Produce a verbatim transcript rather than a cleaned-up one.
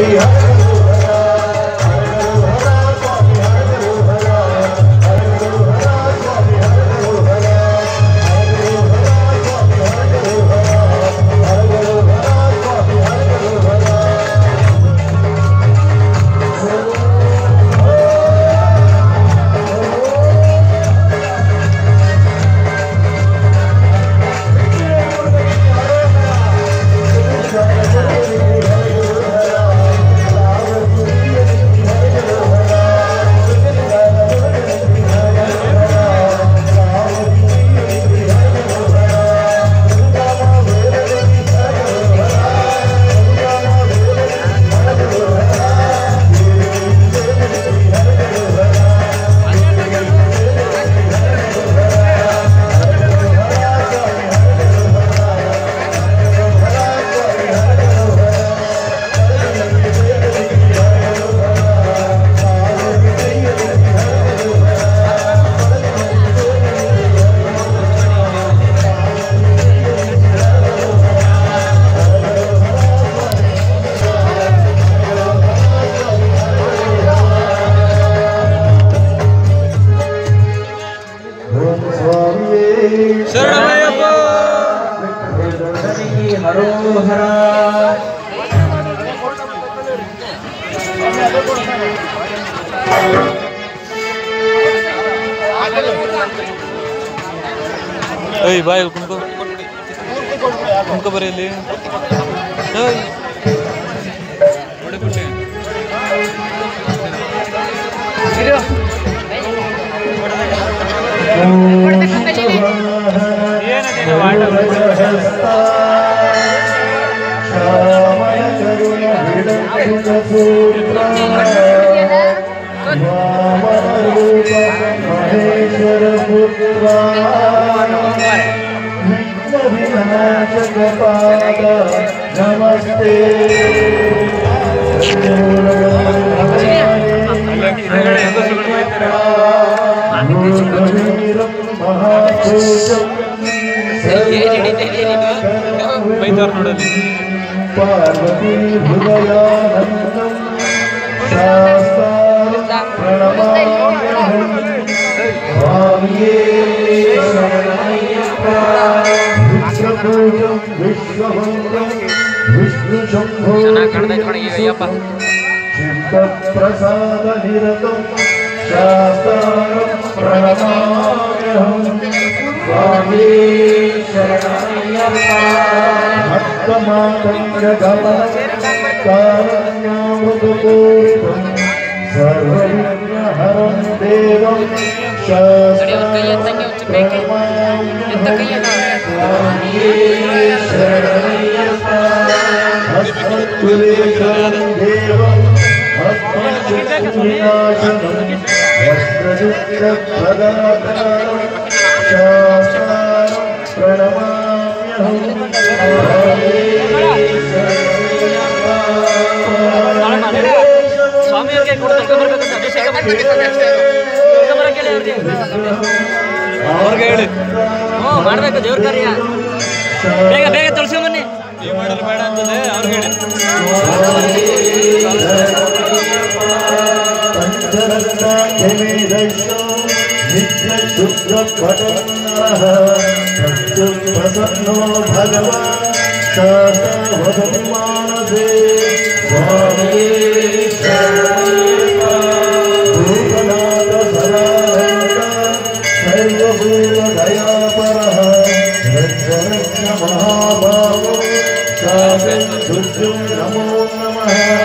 Hey, bye, उनको उनको बरे ले hey बड़े बड़े ये ना देना वाटर नमस्ते पार्वती हृदयानंदम शास्त्रं प्रणमाम्यहं स्वामिये शरणमय्यप्पा विश्वपूजं विश्वभंगं विष्णुशंभो चित्तप्रसादनिरतं शास्त्रं प्रणमाम्यहं स्वामिये शरणमय्यप्पा भक्तमातङ्गगमनं कारुण्यामृतपूरितं सर्वविघ्नहरं देवं शास्त्रं स्वामिये शरणमय्यप्पा हस्तकुलेशं देवं हस्तचक्रविनाशनं वस्त्रयुक्तप्रदातारं शास्त्रं प्रणमाम्यहं स्वामी ಮಾಡಬೇಕು ದೇವ್ರ ಕಾರ್ಯ ಬೇಗ ಬೇಗ ತುಳಸಿ ಬನ್ನಿ ಈ ಮಾಡಲು ಬೇಡ ಅಂತಂದ್ರೆ ಅವ್ರಿಗೆ ಹೇಳಿ ನಿತ್ಯ ಶುದ್ಧ ಪಟನ್ನಃ ಪ್ರಸನ್ನೋ ಭಗವಾನ್ ಶಾಸ್ತ್ರವದಂ ಮಾನಸೇ ಸ್ವಾಮಿಯೇ ಶರಣಮಯ್ಯಪ್ಪ ಭೂತನಾಥ ಸದಾನಂದ ಸರ್ವಭೂತ ದಯಾಪರಃ ರಕ್ಷ ರಕ್ಷ ಮಹಾಭಾವೋ ಶಾಸ್ತ್ರಂ ಶುದ್ಧಂ ನಮೋ ನಮಃ